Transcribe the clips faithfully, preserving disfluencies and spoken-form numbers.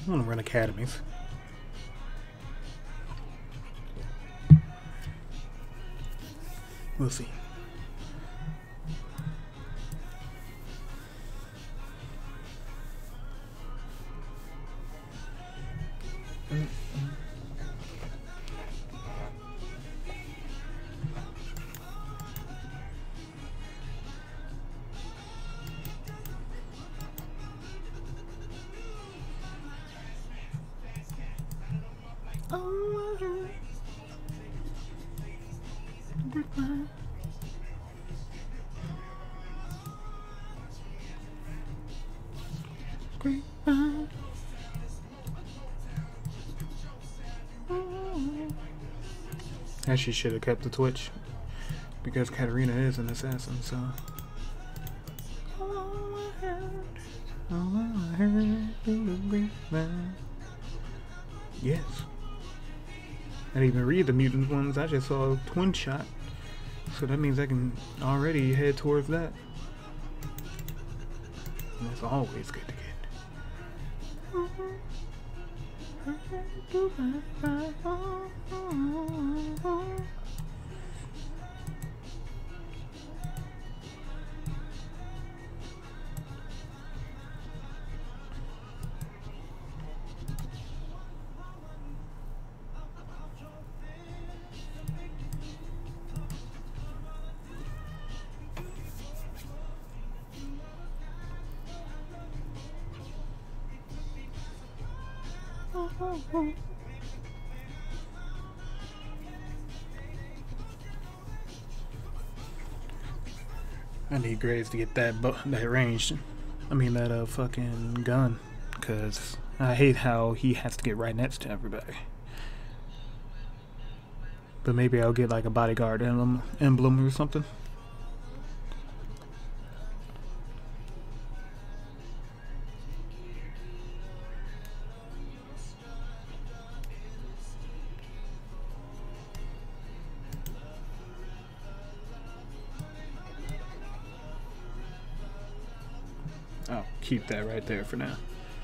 I want to run academies. We'll see. Actually, should have kept the Twitch because Katarina is an assassin. So. Yes. I didn't even read the mutant ones. I just saw Twin Shot, so that means I can already head towards that. And that's always good to get. I need grades to get that bu that range. I mean that uh fucking gun, cause I hate how he has to get right next to everybody. But maybe I'll get like a bodyguard emblem, emblem or something. I'll keep that right there for now.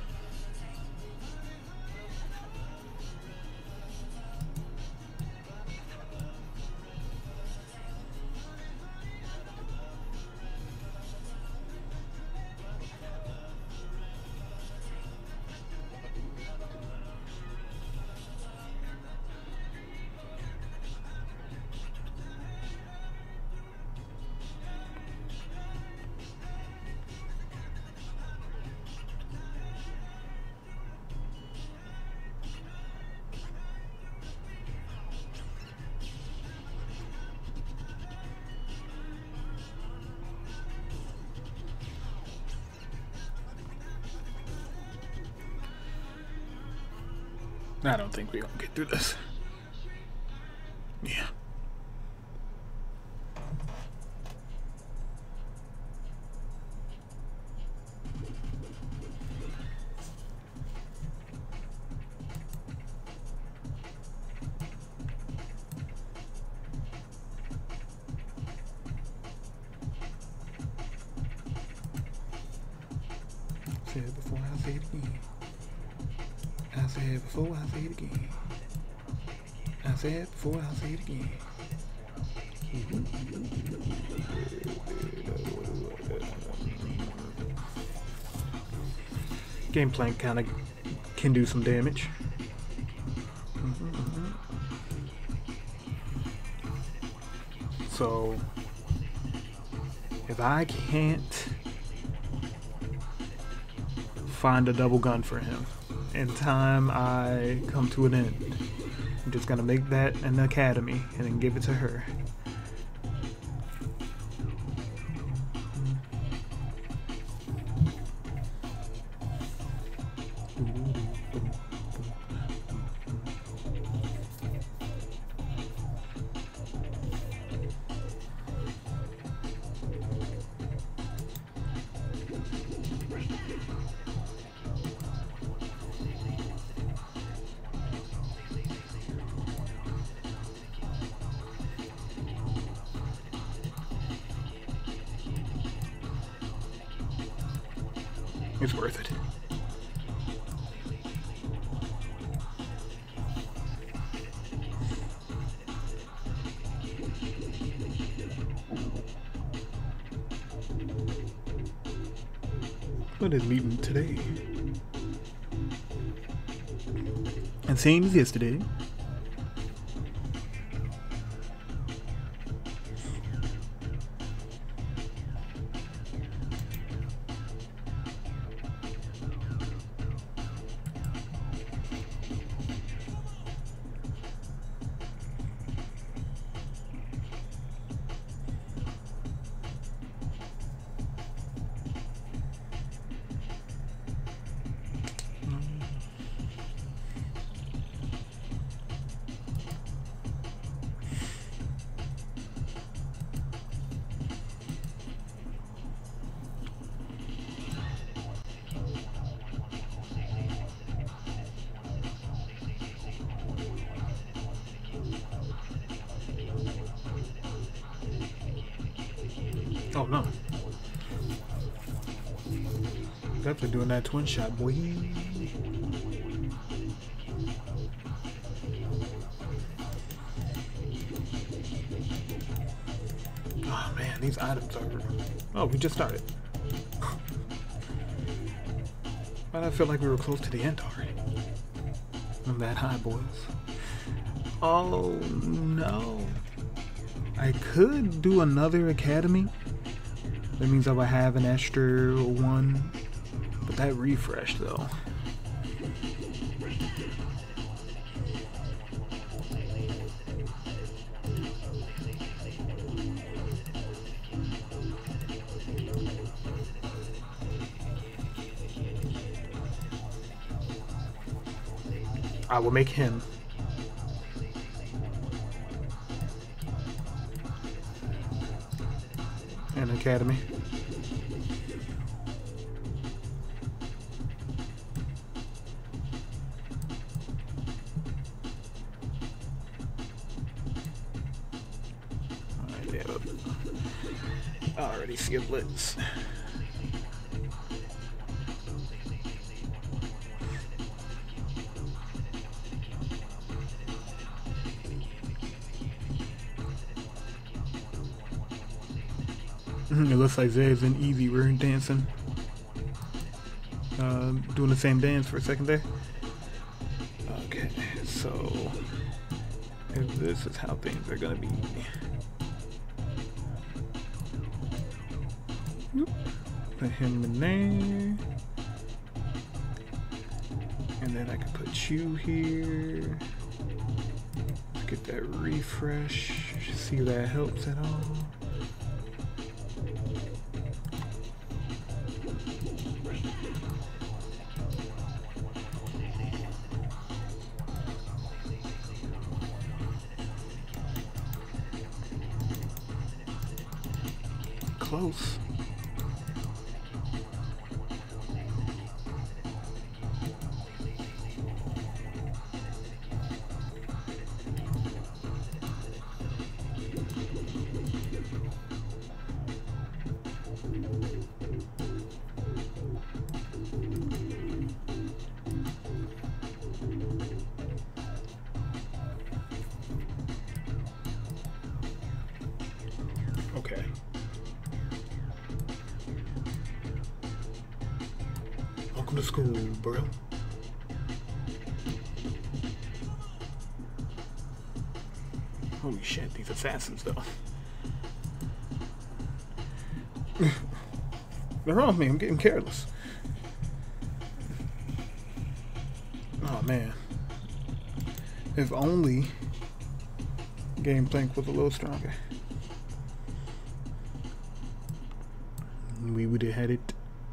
I don't think we're gonna get through this. Yeah. Said it before, I'll say it again. I said it before, I'll say it again. I said it before, I'll say it again. Game Plank kind of can do some damage. Mm-hmm, mm-hmm. So if I can't find a double gun for him in time I come to an end, I'm just gonna make that an academy and then give it to her. It's worth it. What is meeting today? And same as yesterday. Oh no. Definitely doing that twin shot, boy. Oh man, these items are... Oh, we just started. But I feel like we were close to the end already. I'm that high, boys. Oh no. I could do another academy. That means I would have an extra one. But that refresh though. I will make him an academy. Alright, damn it. I already see a blitz. It looks like Zay's and Evie were dancing. Uh, doing the same dance for a second there. Okay, so if this is how things are gonna be. Whoop. Put him in there. And then I can put you here. Let's get that refresh. See if that helps at all. Close. Okay. Welcome to school, bro. Holy shit, these assassins though. They're on me, I'm getting careless. Oh man. If only Gameplank was a little stronger. We would have had it.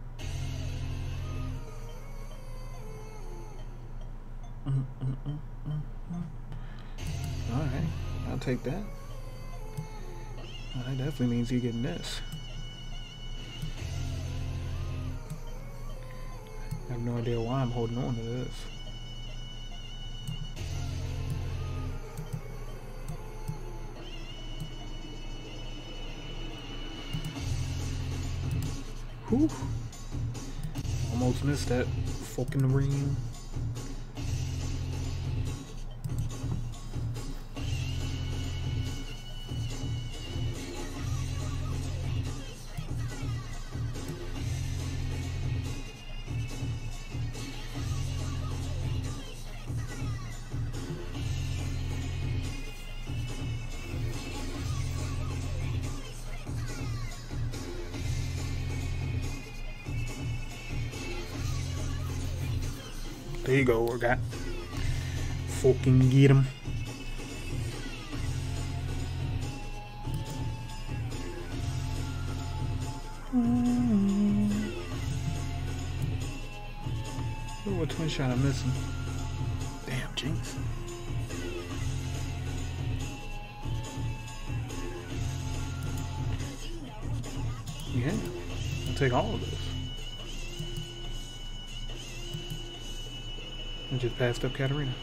Mm, mm, mm, mm, mm. Alright, I'll take that. Well, that definitely means you're getting this. I have no idea why I'm holding on to this. Whew. Almost missed that fucking ring. There you go, Urgot. Fucking get him. Oh, what twin shot I'm missing? Damn, Jinx. Yeah, I'll take all of this. I just passed up Katarina.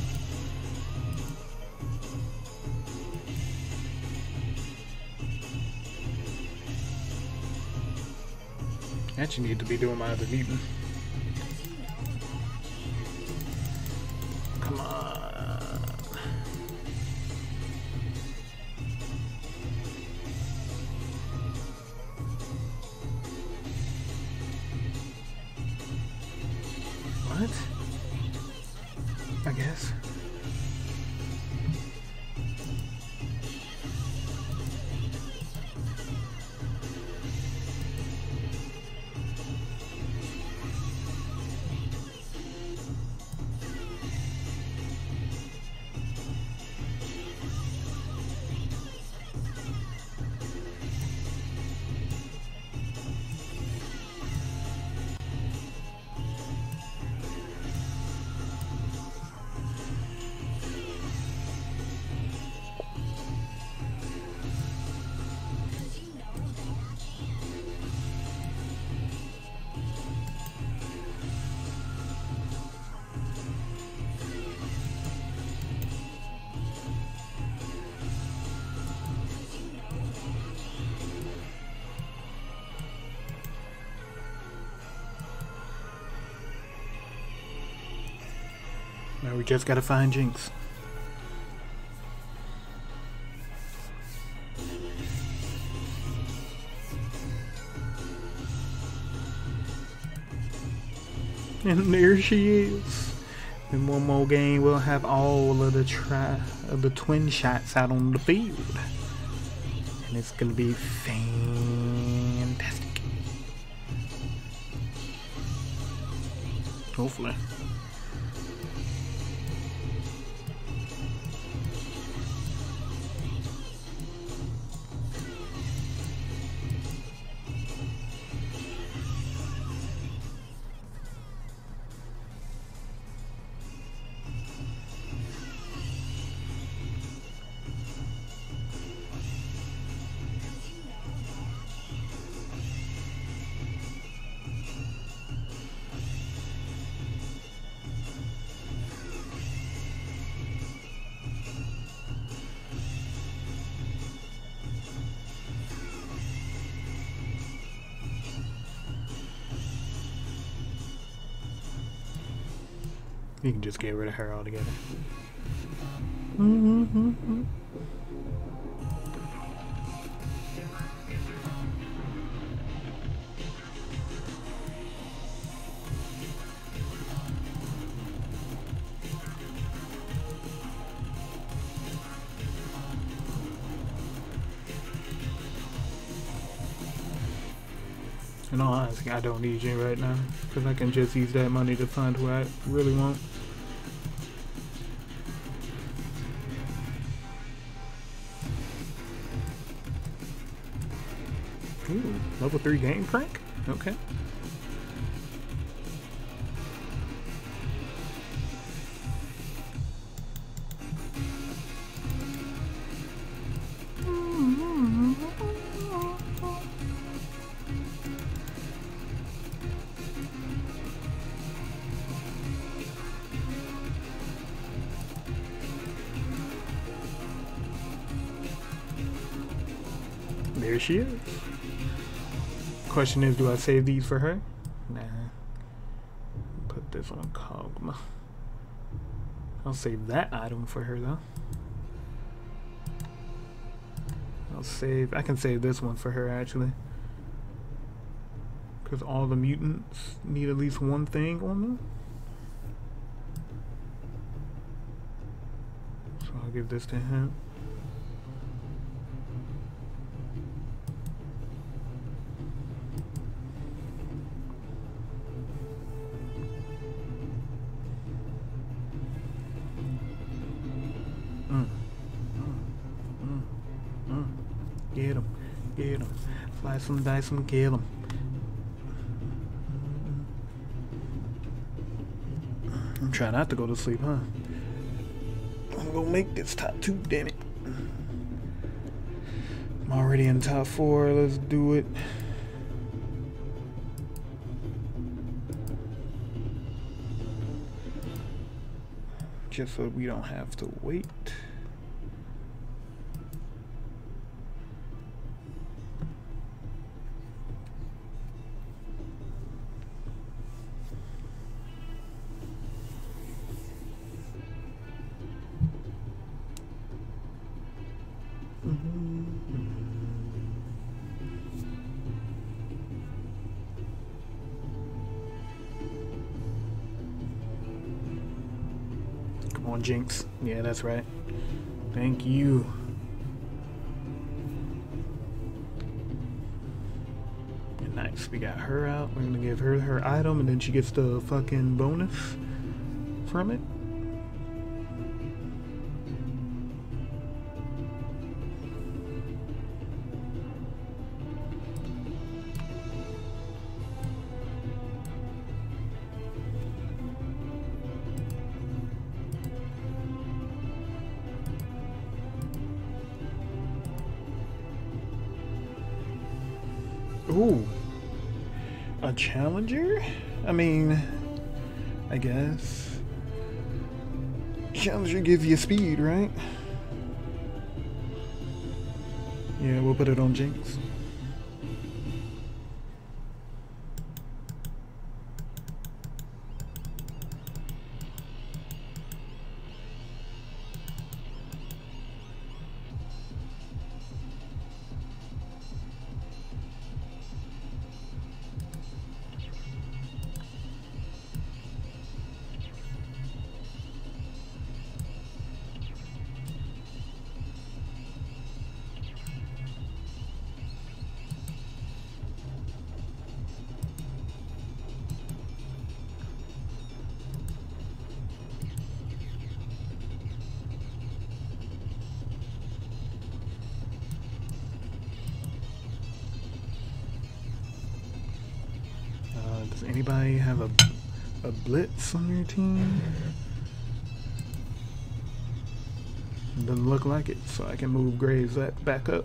Actually need to be doing my other mutant. Come on. What? I guess. Now we just gotta find Jinx. And there she is. In one more game, we'll have all of the tri of the twin shots out on the field, and it's gonna be fantastic. Hopefully. You can just get rid of her altogether. Mm-hmm. In all honesty, I don't need you right now, because I can just use that money to fund who I really want. Ooh, level three game crank? Okay. There she is. Question is, do I save these for her? Nah. Put this on Kog'Maw. I'll save that item for her though. I'll save, I can save this one for her actually. Because all the mutants need at least one thing on them. So I'll give this to him. get him. Fly some dice and kill him. I'm trying not to go to sleep, huh? I'm gonna make this top two, damn it. I'm already in the top four, let's do it. Just so we don't have to wait. Come on, Jinx. Yeah, that's right. Thank you. Nice. We got her out. We're gonna give her her item, and then she gets the fucking bonus from it. Ooh, a challenger? I mean, I guess. Challenger gives you speed, right? Yeah, we'll put it on Jinx. Does anybody have a, a blitz on your team? Doesn't look like it, so I can move Graves that back up.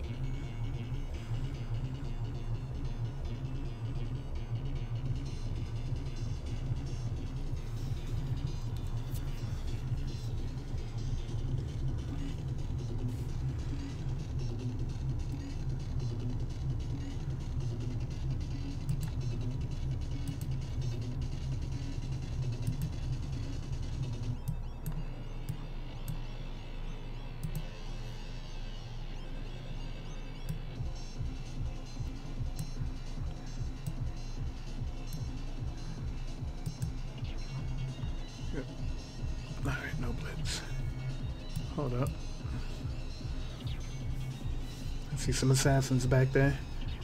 Alright, no blitz. Hold up. I see some assassins back there.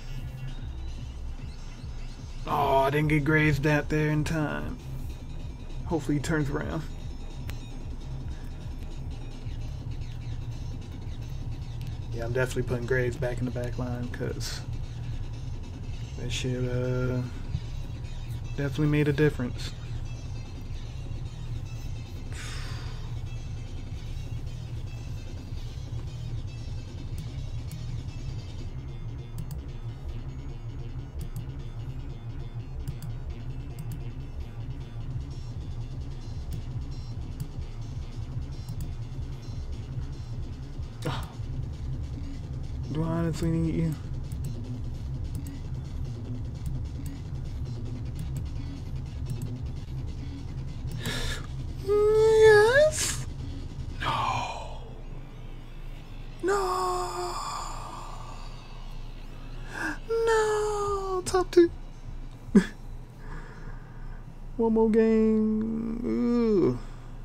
Oh, I didn't get grazed out there in time. Hopefully he turns around. Yeah, I'm definitely putting Graves back in the back line because that shit uh, definitely made a difference. Do I honestly need you? Yes? No. No. No. Top two. One more game. Ugh.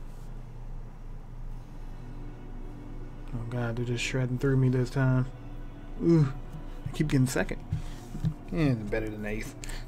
Oh God, they're just shredding through me this time. Ooh, I keep getting second. Yeah, better than eighth.